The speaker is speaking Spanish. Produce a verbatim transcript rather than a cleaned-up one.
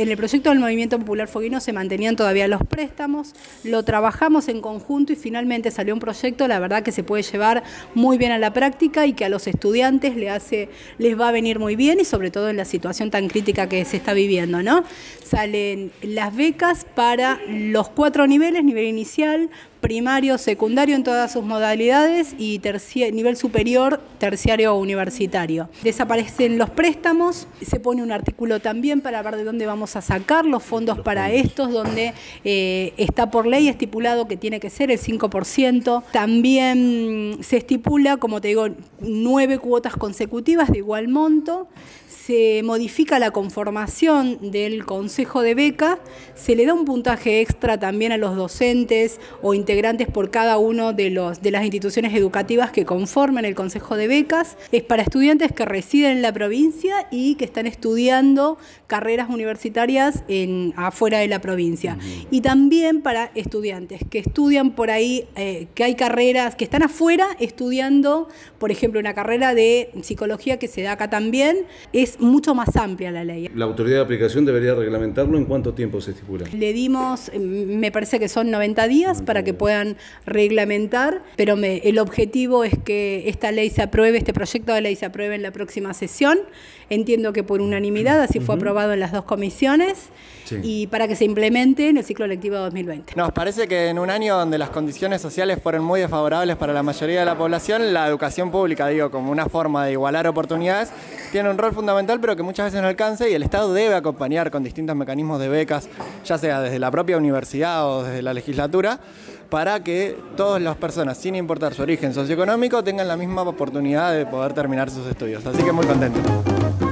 En el proyecto del Movimiento Popular Fueguino se mantenían todavía los préstamos, lo trabajamos en conjunto y finalmente salió un proyecto, la verdad que se puede llevar muy bien a la práctica y que a los estudiantes les, hace, les va a venir muy bien y sobre todo en la situación tan crítica que se está viviendo, ¿no? Salen las becas para los cuatro niveles, nivel inicial, primario, secundario en todas sus modalidades y terci- nivel superior, terciario o universitario. Desaparecen los préstamos, se pone un artículo también para ver de dónde vamos a sacar los fondos los para fondos. estos, donde eh, está por ley estipulado que tiene que ser el cinco por ciento. También se estipula, como te digo, nueve cuotas consecutivas de igual monto. Se modifica la conformación del Consejo de Beca, se le da un puntaje extra también a los docentes o integrantes por cada uno de, los, de las instituciones educativas que conforman el Consejo de Becas. Es para estudiantes que residen en la provincia y que están estudiando carreras universitarias en, afuera de la provincia. Uh-huh. Y también para estudiantes que estudian por ahí, eh, que hay carreras que están afuera estudiando, por ejemplo, una carrera de psicología que se da acá también. Es mucho más amplia la ley. La autoridad de aplicación debería reglamentarlo. ¿En cuánto tiempo se estipula? Le dimos, me parece que son noventa días noventa para que puedan reglamentar, pero me, el objetivo es que esta ley se apruebe, este proyecto de ley se apruebe en la próxima sesión. Entiendo que por unanimidad, así uh-huh. fue aprobado en las dos comisiones, sí. Y para que se implemente en el ciclo lectivo dos mil veinte. Nos parece que en un año donde las condiciones sociales fueron muy desfavorables para la mayoría de la población, la educación pública, digo, como una forma de igualar oportunidades, tiene un rol fundamental, pero que muchas veces no alcanza, y el Estado debe acompañar con distintos mecanismos de becas, ya sea desde la propia universidad o desde la legislatura, para que todas las personas, sin importar su origen socioeconómico, tengan la misma oportunidad de poder terminar sus estudios. Así que muy contento.